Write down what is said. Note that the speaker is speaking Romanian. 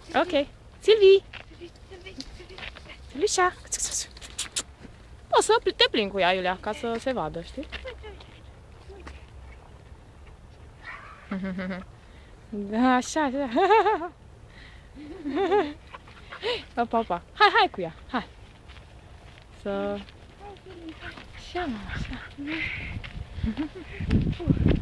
Ok. Silvi! Silvișa! O să te plimbi cu ea, Iulia, ca să se vadă, știi? Da, așa, așa. Opa, opa. Hai cu ea, hai. Să... Așa, mă, așa.